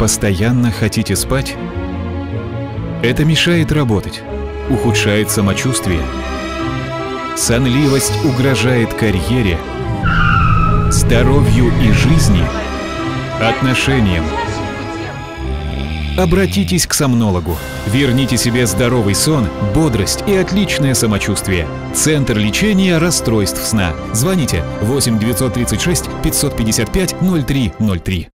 Постоянно хотите спать? Это мешает работать, ухудшает самочувствие. Сонливость угрожает карьере, здоровью и жизни, отношениям. Обратитесь к сомнологу. Верните себе здоровый сон, бодрость и отличное самочувствие. Центр лечения расстройств сна. Звоните 8 936 555 0303.